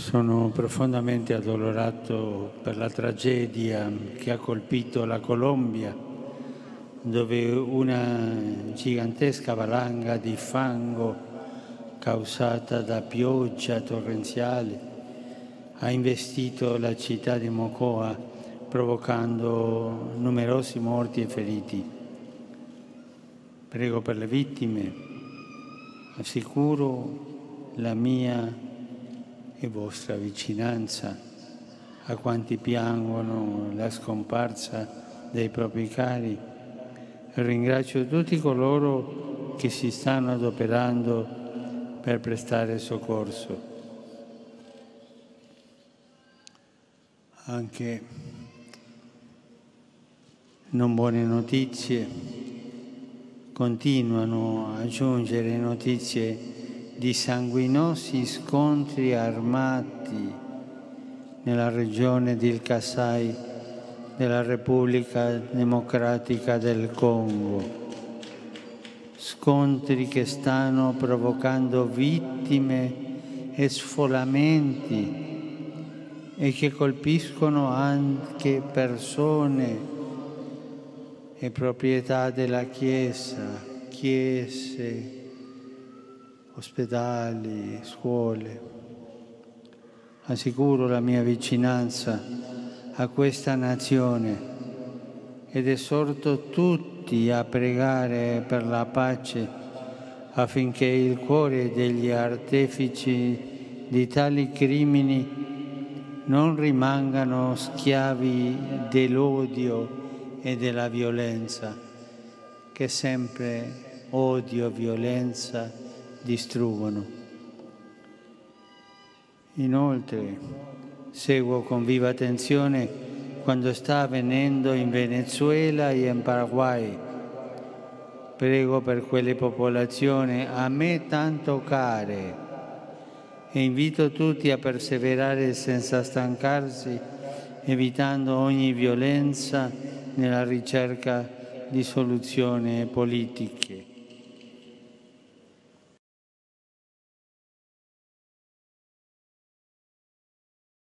Sono profondamente addolorato per la tragedia che ha colpito la Colombia, dove una gigantesca valanga di fango causata da pioggia torrenziale ha investito la città di Mocoa, provocando numerosi morti e feriti. Prego per le vittime, assicuro la mia e vostra vicinanza a quanti piangono la scomparsa dei propri cari. Ringrazio tutti coloro che si stanno adoperando per prestare soccorso. Anche non buone notizie continuano a giungere, notizie di sanguinosi scontri armati nella regione del Kasai della Repubblica Democratica del Congo. Scontri che stanno provocando vittime e sfolamenti e che colpiscono anche persone e proprietà della Chiesa, chiese, ospedali, scuole. Assicuro la mia vicinanza a questa nazione ed esorto tutti a pregare per la pace affinché il cuore degli artefici di tali crimini non rimangano schiavi dell'odio e della violenza, che sempre odio e violenza distruggono. Inoltre, seguo con viva attenzione quanto sta avvenendo in Venezuela e in Paraguay. Prego per quelle popolazioni a me tanto care e invito tutti a perseverare senza stancarsi, evitando ogni violenza nella ricerca di soluzioni politiche.